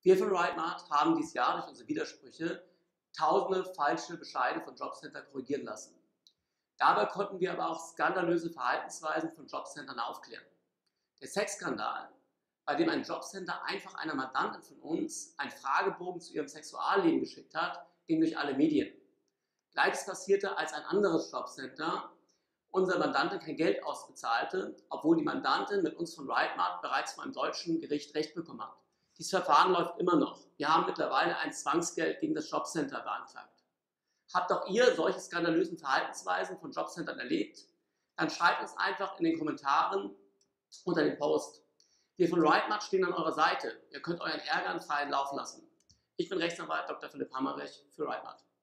Wir von RightMart haben dieses Jahr durch unsere Widersprüche tausende falsche Bescheide von Jobcenter korrigieren lassen. Dabei konnten wir aber auch skandalöse Verhaltensweisen von Jobcentern aufklären. Der Sexskandal, bei dem ein Jobcenter einfach einer Mandantin von uns einen Fragebogen zu ihrem Sexualleben geschickt hat, ging durch alle Medien. Gleiches passierte, als ein anderes Jobcenter unserer Mandantin kein Geld ausbezahlte, obwohl die Mandantin mit uns von RightMart bereits vor einem deutschen Gericht Recht bekommen hat. Dieses Verfahren läuft immer noch. Wir haben mittlerweile ein Zwangsgeld gegen das Jobcenter beantragt. Habt auch ihr solche skandalösen Verhaltensweisen von Jobcentern erlebt? Dann schreibt uns einfach in den Kommentaren unter dem Post. Wir von RightMart stehen an eurer Seite. Ihr könnt euren Ärger freien Lauf lassen. Ich bin Rechtsanwalt Dr. Philipp Hammerich für RightMart.